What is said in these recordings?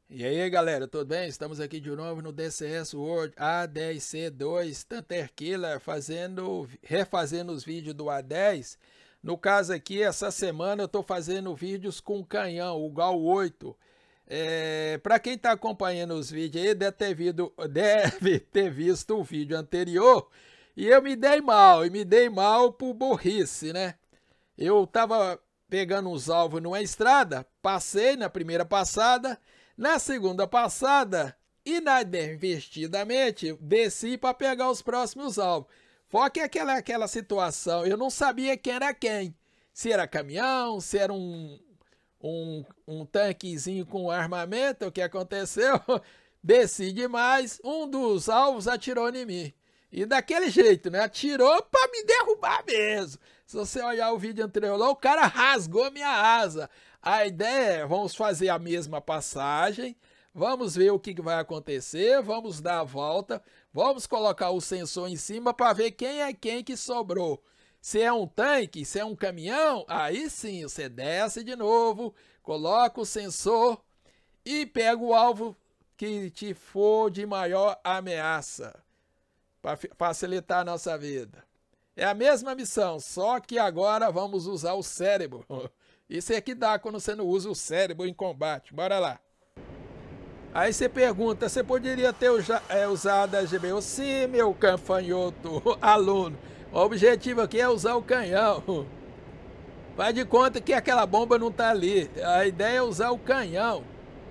E aí galera, tudo bem? Estamos aqui de novo no DCS World A10C2 Thunder Killer, refazendo os vídeos do A10. No caso aqui, essa semana eu estou fazendo vídeos com canhão, o GAU 8. Para quem está acompanhando os vídeos aí, deve ter visto o vídeo anterior. E eu me dei mal por burrice, né? Eu estava pegando uns alvos numa estrada, passei na primeira passada. Na segunda passada, inadvertidamente, desci para pegar os próximos alvos. Só que aquela situação, eu não sabia quem era quem. Se era caminhão, se era um tanquezinho com armamento, o que aconteceu? Desci demais, um dos alvos atirou em mim. E daquele jeito, né? Atirou para me derrubar mesmo. Se você olhar o vídeo anterior lá, o cara rasgou minha asa. A ideia é, vamos fazer a mesma passagem, vamos ver o que vai acontecer, vamos dar a volta, vamos colocar o sensor em cima para ver quem é quem que sobrou. Se é um tanque, se é um caminhão, aí sim, você desce de novo, coloca o sensor e pega o alvo que te for de maior ameaça, para facilitar a nossa vida. É a mesma missão, só que agora vamos usar o cérebro. Isso é que dá quando você não usa o cérebro em combate. Bora lá. Aí você pergunta, você poderia ter usado a GBU? Sim, meu canfanhoto aluno. O objetivo aqui é usar o canhão. Faz de conta que aquela bomba não está ali. A ideia é usar o canhão.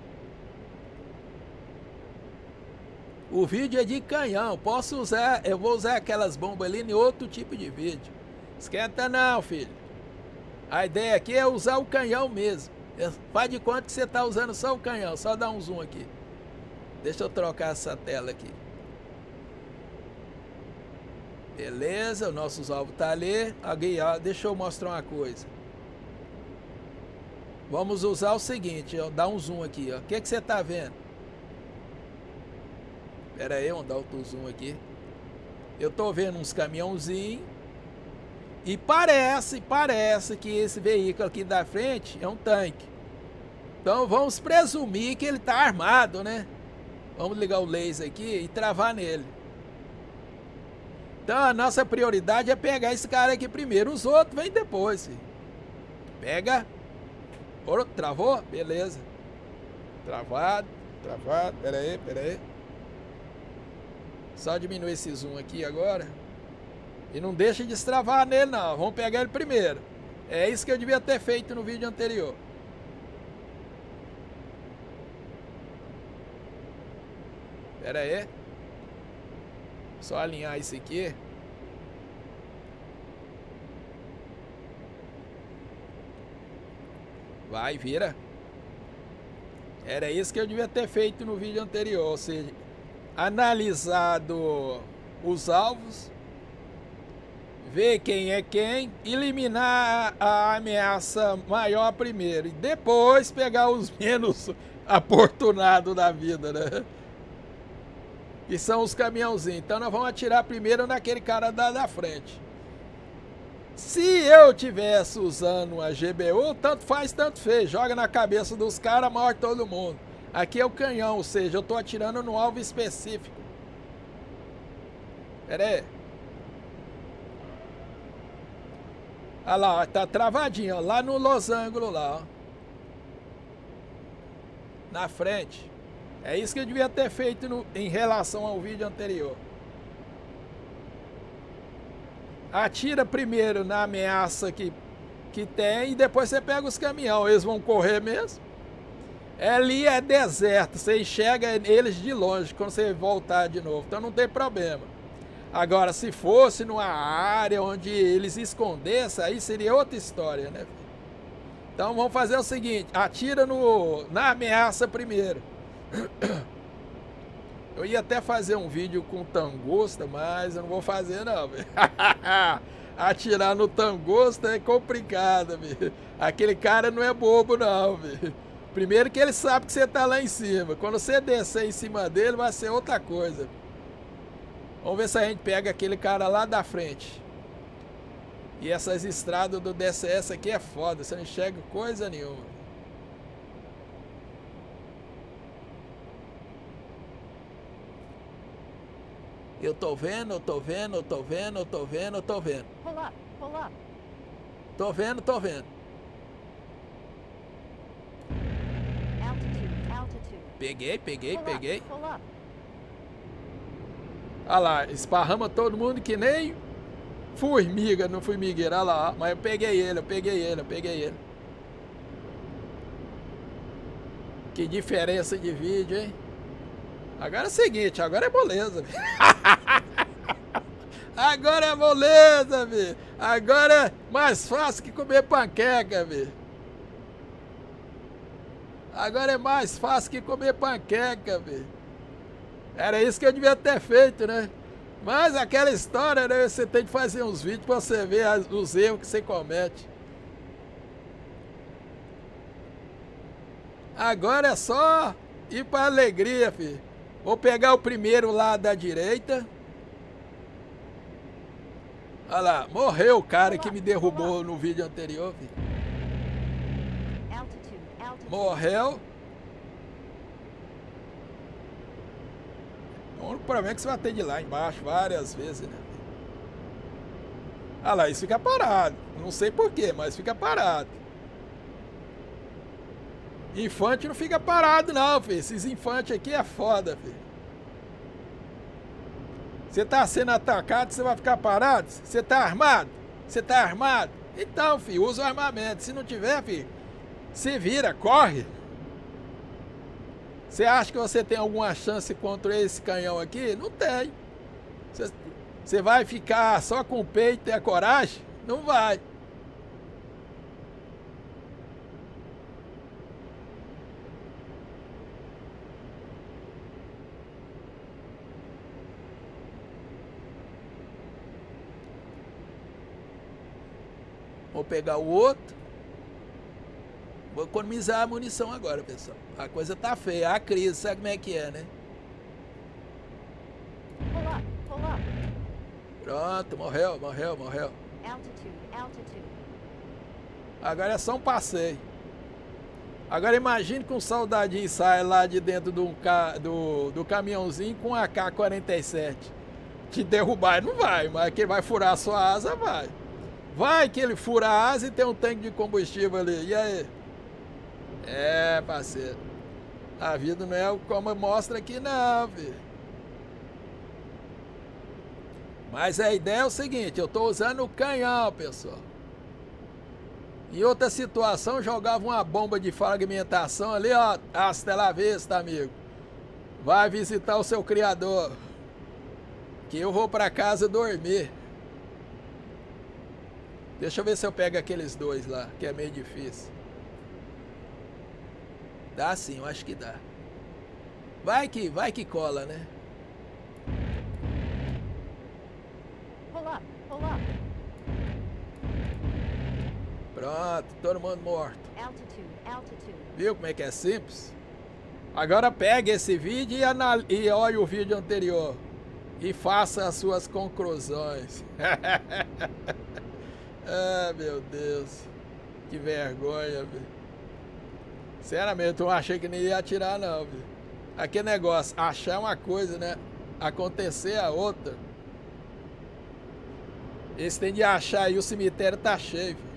O vídeo é de canhão. Posso usar, eu vou usar aquelas bombas ali em outro tipo de vídeo. Esquenta não, filho. A ideia aqui é usar o canhão mesmo. Faz de conta que você está usando só o canhão. Só dá um zoom aqui. Deixa eu trocar essa tela aqui. Beleza, o nosso alvo está ali. Deixa eu mostrar uma coisa. Vamos usar o seguinte, ó, dá um zoom aqui. O que você está vendo? Pera aí, vamos dar outro zoom aqui. Eu estou vendo uns caminhãozinhos. E parece que esse veículo aqui da frente é um tanque. Então vamos presumir que ele está armado, né? Vamos ligar o laser aqui e travar nele. Então a nossa prioridade é pegar esse cara aqui primeiro. Os outros vêm depois. Filho. Pega. Travou? Beleza. Travado. Pera aí. Só diminuir esse zoom aqui agora. E não deixa de destravar nele não, vamos pegar ele primeiro. É isso que eu devia ter feito no vídeo anterior. Pera aí. Só alinhar isso aqui. Vai, vira. Era isso que eu devia ter feito no vídeo anterior, ou seja, analisado os alvos, ver quem é quem, eliminar a ameaça maior primeiro e depois pegar os menos afortunados da vida, né? Que são os caminhãozinhos. Então nós vamos atirar primeiro naquele cara da frente. Se eu tivesse usando a GBU, tanto faz, tanto fez. Joga na cabeça dos caras, morre todo mundo. Aqui é o canhão, ou seja, eu estou atirando no alvo específico. Pera aí. Olha lá, ó, tá travadinho, ó, lá no losango lá, ó. Na frente. É isso que eu devia ter feito em relação ao vídeo anterior. Atira primeiro na ameaça que tem e depois você pega os caminhões. Eles vão correr mesmo. Ali é deserto, você enxerga eles de longe quando você voltar de novo, então não tem problema. Agora, se fosse numa área onde eles escondessem, aí seria outra história, né? Então vamos fazer o seguinte, atira na ameaça primeiro. Eu ia até fazer um vídeo com tangosta, mas eu não vou fazer não. Atirar no tangosta é complicado, viu? Aquele cara não é bobo não, viu? Primeiro que ele sabe que você tá lá em cima. Quando você descer em cima dele, vai ser outra coisa. Vamos ver se a gente pega aquele cara lá da frente. E essas estradas do DCS aqui é foda. Você não enxerga coisa nenhuma. Eu tô vendo, eu tô vendo, eu tô vendo, eu tô vendo, eu tô vendo. Pull up, pull up. Tô vendo, tô vendo. Altitude, altitude. Peguei, peguei, Pull peguei. up, pull up. Olha lá, esparrama todo mundo que nem formiga no formigueiro. Olha lá, mas eu peguei ele, eu peguei ele, eu peguei ele. Que diferença de vídeo, hein? Agora é o seguinte, agora é moleza. Agora é moleza, velho. Agora é mais fácil que comer panqueca, velho. Agora é mais fácil que comer panqueca, velho. Era isso que eu devia ter feito, né? Mas aquela história, né? Você tem que fazer uns vídeos pra você ver os erros que você comete. Agora é só ir pra alegria, filho. Vou pegar o primeiro lá da direita. Olha lá, morreu o cara que me derrubou no vídeo anterior, filho. Altitude, altitude. Morreu. O único problema é que você vai ter de ir lá embaixo várias vezes, né? Olha lá, isso fica parado. Não sei porquê, mas fica parado. Infante não fica parado não, filho. Esses infantes aqui é foda, filho. Você tá sendo atacado, você vai ficar parado? Você tá armado? Você tá armado? Então, filho, usa o armamento. Se não tiver, filho, se vira, corre. Você acha que você tem alguma chance contra esse canhão aqui? Não tem. Você vai ficar só com o peito e a coragem? Não vai. Vou pegar o outro. Vou economizar a munição agora, pessoal. A coisa tá feia. A crise, sabe como é que é, né? Pull up, pull up. Pronto, morreu, morreu, morreu. Altitude, altitude. Agora é só um passeio. Agora imagine que um soldadinho sai lá de dentro do caminhãozinho com a AK-47. Te derrubar, não vai, mas que ele vai furar a sua asa, vai. Vai que ele fura a asa e tem um tanque de combustível ali. E aí? É, parceiro. A vida não é como mostra aqui não, filho. Mas a ideia é o seguinte, eu tô usando o canhão, pessoal. Em outra situação, jogava uma bomba de fragmentação ali, ó. Hasta la vista, amigo. Vai visitar o seu criador. Que eu vou pra casa dormir. Deixa eu ver se eu pego aqueles dois lá, que é meio difícil. Dá sim, eu acho que dá. Vai que cola, né? Pull up, pull up. Pronto, todo mundo morto. Altitude, altitude. Viu como é que é simples? Agora pegue esse vídeo e olhe o vídeo anterior. E faça as suas conclusões. Ah, meu Deus. Que vergonha, velho. Sinceramente, eu não achei que nem ia atirar, não, velho. Aquele negócio, achar uma coisa, né? Acontecer a outra. Esse tem de achar aí, o cemitério tá cheio, velho.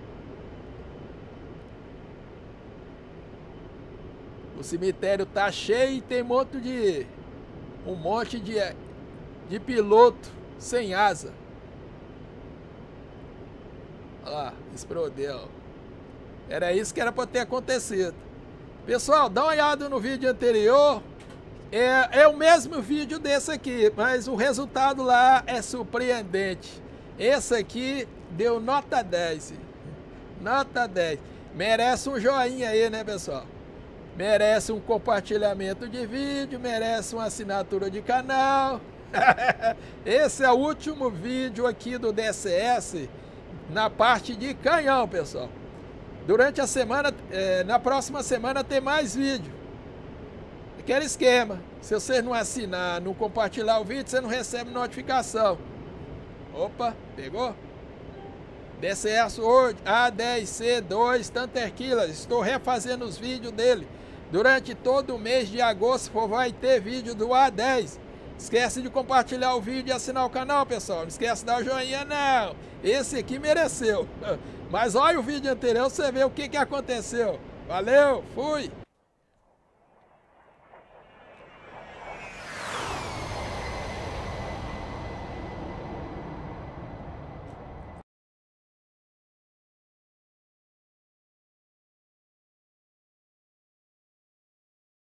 O cemitério tá cheio e tem um monte de piloto sem asa. Olha lá, explodeu. Era isso que era para ter acontecido. Pessoal, dá uma olhada no vídeo anterior. É o mesmo vídeo desse aqui, mas o resultado lá é surpreendente. Esse aqui deu nota 10. Nota 10. Merece um joinha aí, né, pessoal? Merece um compartilhamento de vídeo, merece uma assinatura de canal. Esse é o último vídeo aqui do DCS na parte de canhão, pessoal. Durante a semana, na próxima semana tem mais vídeo. Aquele esquema. Se você não assinar, não compartilhar o vídeo, você não recebe notificação. Opa, pegou? DCS World A10C2 Thunder Killer. Estou refazendo os vídeos dele. Durante todo o mês de agosto vai ter vídeo do A10. Esquece de compartilhar o vídeo e assinar o canal, pessoal. Não esquece de dar o joinha, não. Esse aqui mereceu. Mas olha o vídeo anterior, você vê o que aconteceu. Valeu, fui!